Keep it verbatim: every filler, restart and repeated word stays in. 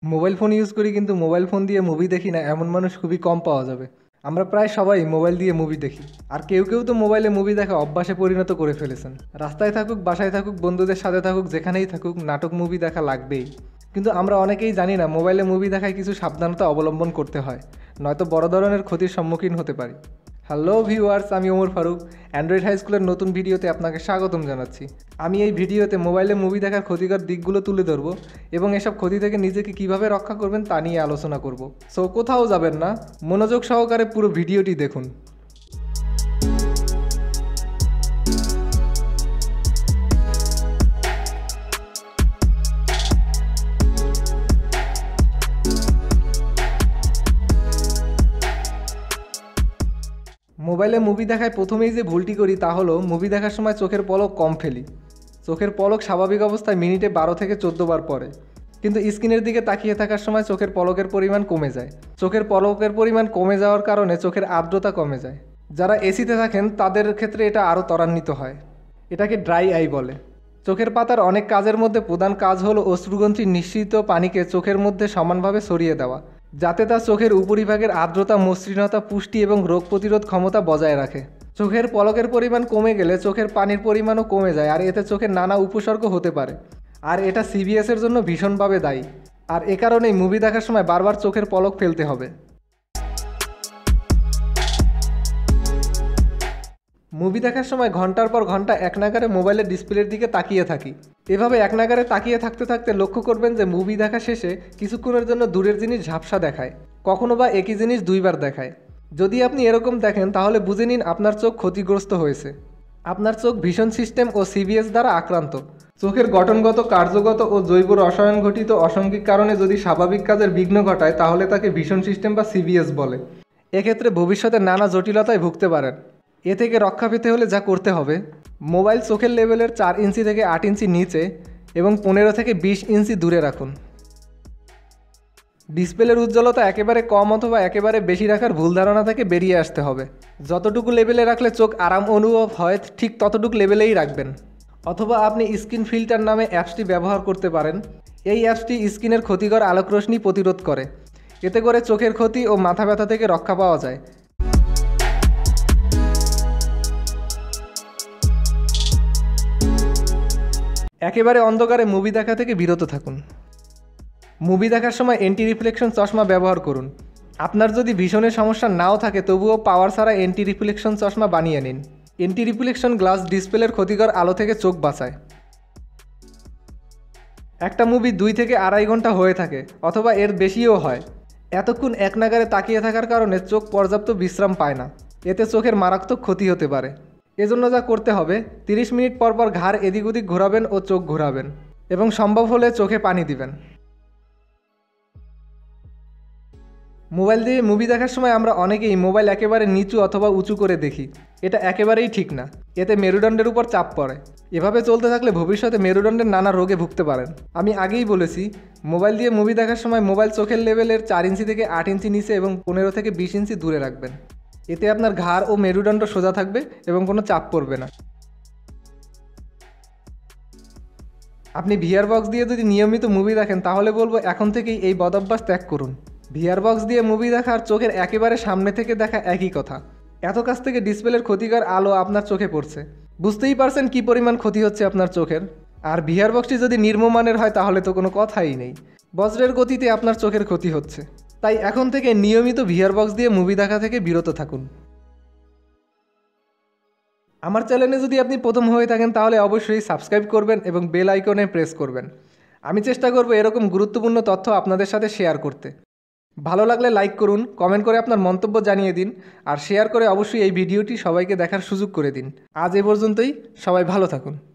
Mobile phone use করি কিন্তু mobile phone দিয়ে মুভি দেখি না এমন মানুষ খুবই কম পাওয়া যাবে। আমরা প্রায় সবাই মোবাইল দিয়ে মুভি দেখি, আর কেউ কেউ তো মোবাইলে মুভি দেখা অভ্যাসে পরিণত করে ফেলেছেন। রাস্তায় থাকুক, বাসায় থাকুক, বন্ধুদের সাথে থাকুক, যেখানেই থাকুক, নাটক মুভি দেখা লাগবেই। কিন্তু আমরা অনেকেই জানি না মোবাইলে মুভি দেখায় কিছু সাবধানতা অবলম্বন করতে হয়, নয়তো বড় ধরনের ক্ষতির সম্মুখীন হতে পারি। হ্যালো ভিউয়ার্স, আমি ওমর ফারুক। অ্যান্ড্রয়েড হাই স্কুলের নতুন ভিডিওতে আপনাকে স্বাগতম জানাচ্ছি। আমি এই ভিডিওতে মোবাইলে মুভি দেখার ক্ষতিকর দিকগুলো তুলে ধরবো এবং এসব ক্ষতি থেকে নিজেকে কিভাবে রক্ষা করবেন তা নিয়ে আলোচনা করব। সো কোথাও যাবেন না, মনোযোগ সহকারে পুরো ভিডিওটি দেখুন। মোবাইলে মুভি দেখায় প্রথমেই যে ভুলটি করি তা হলো মুভি দেখার সময় চোখের পলক কম ফেলি। চোখের পলক স্বাভাবিক অবস্থায় মিনিটে বারো থেকে চোদ্দো বার পড়ে, কিন্তু স্ক্রিনের দিকে তাকিয়ে থাকার সময় চোখের পলকের পরিমাণ কমে যায়। চোখের পলকের পরিমাণ কমে যাওয়ার কারণে চোখের আর্দ্রতা কমে যায়। যারা এসিতে থাকেন তাদের ক্ষেত্রে এটা আরও ত্বরান্বিত হয়। এটাকে ড্রাই আই বলে। চোখের পাতার অনেক কাজের মধ্যে প্রধান কাজ হলো অশ্রুগ্রন্থির নিঃসৃত পানিকে চোখের মধ্যে সমানভাবে ছড়িয়ে দেওয়া, যাতে তা চোখের উপরিভাগের আর্দ্রতা, মসৃণতা, পুষ্টি এবং রোগ প্রতিরোধ ক্ষমতা বজায় রাখে। চোখের পলকের পরিমাণ কমে গেলে চোখের পানির পরিমাণও কমে যায়, আর এতে চোখের নানা উপসর্গ হতে পারে। আর এটা সিবিএসের জন্য ভীষণভাবে দায়ী। আর এ কারণেই মুভি দেখার সময় বারবার চোখের পলক ফেলতে হবে। মুভি দেখার সময় ঘন্টার পর ঘন্টা একনাগারে মোবাইলের ডিসপ্লের দিকে তাকিয়ে থাকি। এভাবে একনাগারে তাকিয়ে থাকতে থাকতে লক্ষ্য করবেন যে মুভি দেখা শেষে কিছুক্ষণের জন্য দূরের জিনিস ঝাপসা দেখায়, কখনো বা একই জিনিস দুইবার দেখায়। যদি আপনি এরকম দেখেন তাহলে বুঝে নিন আপনার চোখ ক্ষতিগ্রস্ত হয়েছে। আপনার চোখ ভিশন সিস্টেম ও সিবিএস দ্বারা আক্রান্ত। চোখের গঠনগত, কার্যগত ও জৈব রসায়ন ঘটিত অসংখ্যিক কারণে যদি স্বাভাবিক কাজের বিঘ্ন ঘটায় তাহলে তাকে ভিশন সিস্টেম বা সিবিএস বলে। এক্ষেত্রে ভবিষ্যতে নানা জটিলতায় ভুগতে পারেন। এ থেকে রক্ষা পেতে হলে যা করতে হবে, মোবাইল চোখের লেভেলের চার ইঞ্চি থেকে আট ইঞ্চি নিচে এবং পনেরো থেকে বিশ ইঞ্চি দূরে রাখুন। ডিসপ্লের উজ্জ্বলতা একেবারে কম অথবা একেবারে বেশি রাখার ভুল ধারণা থেকে বেরিয়ে আসতে হবে। যতটুকু লেভেলে রাখলে চোখ আরাম অনুভব হয় ঠিক ততটুকু লেভেলেই রাখবেন। অথবা আপনি স্ক্রিন ফিল্টার নামে অ্যাপসটি ব্যবহার করতে পারেন। এই অ্যাপসটি স্ক্রিনের ক্ষতিকর আলোক রশ্মি প্রতিরোধ করে। এতে করে চোখের ক্ষতি ও মাথা ব্যথা থেকে রক্ষা পাওয়া যায়। একেবারে অন্ধকারে মুভি দেখা থেকে বিরত থাকুন। মুভি দেখার সময় অ্যান্টি রিফ্লেকশন চশমা ব্যবহার করুন। আপনার যদি ভীষণের সমস্যা নাও থাকে তবুও পাওয়ার ছাড়া অ্যান্টি রিফ্লেকশন চশমা বানিয়ে নিন। অ্যান্টি রিফ্লেকশন গ্লাস ডিসপ্লের ক্ষতিকর আলো থেকে চোখ বাঁচায়। একটা মুভি দুই থেকে আড়াই ঘন্টা হয়ে থাকে অথবা এর বেশিও হয়। এতক্ষণ এক নাগারে তাকিয়ে থাকার কারণে চোখ পর্যাপ্ত বিশ্রাম পায় না। এতে চোখের মারাত্মক ক্ষতি হতে পারে। এজন্য যা করতে হবে, তিরিশ মিনিট পর পর ঘাড় এদিক ওদিক ঘোরাবেন ও চোখ ঘোরাবেন এবং সম্ভব হলে চোখে পানি দিবেন। মোবাইল দিয়ে মুভি দেখার সময় আমরা অনেকেই মোবাইল একেবারে নিচু অথবা উঁচু করে দেখি। এটা একেবারেই ঠিক না। এতে মেরুদণ্ডের উপর চাপ পড়ে। এভাবে চলতে থাকলে ভবিষ্যতে মেরুদণ্ডের নানা রোগে ভুগতে পারেন। আমি আগেই বলেছি, মোবাইল দিয়ে মুভি দেখার সময় মোবাইল চোখের লেভেলের চার ইঞ্চি থেকে আট ইঞ্চি নিচে এবং পনেরো থেকে বিশ ইঞ্চি দূরে রাখবেন। এতে আপনার ঘাড় ও মেরুদণ্ড সোজা থাকবে এবং কোনো চাপ পড়বে না। আপনি ভিআর বক্স দিয়ে যদি নিয়মিত মুভি দেখেন তাহলে বলবো এখন থেকেই এই বদভ্যাস ত্যাগ করুন। ভিআর বক্স দিয়ে মুভি দেখা আর চোখের একেবারে সামনে থেকে দেখা একই কথা। এত কাছ থেকে ডিসপ্লের ক্ষতিকর আলো আপনার চোখে পড়ছে, বুঝতেই পারছেন কী পরিমাণ ক্ষতি হচ্ছে আপনার চোখের। আর ভিআর বক্সটি যদি নিম্নমানের হয় তাহলে তো কোনো কথাই নেই। বজ্রের গতিতে আপনার চোখের ক্ষতি হচ্ছে। তাই এখন থেকে নিয়মিত ভিআর বক্স দিয়ে মুভি দেখা থেকে বিরত থাকুন। আমার চ্যানেলে যদি আপনি প্রথম হয়ে থাকেন তাহলে অবশ্যই সাবস্ক্রাইব করবেন এবং বেল আইকনে প্রেস করবেন। আমি চেষ্টা করব এরকম গুরুত্বপূর্ণ তথ্য আপনাদের সাথে শেয়ার করতে। ভালো লাগলে লাইক করুন, কমেন্ট করে আপনার মন্তব্য জানিয়ে দিন, আর শেয়ার করে অবশ্যই এই ভিডিওটি সবাইকে দেখার সুযোগ করে দিন। আজ এ পর্যন্তই, সবাই ভালো থাকুন।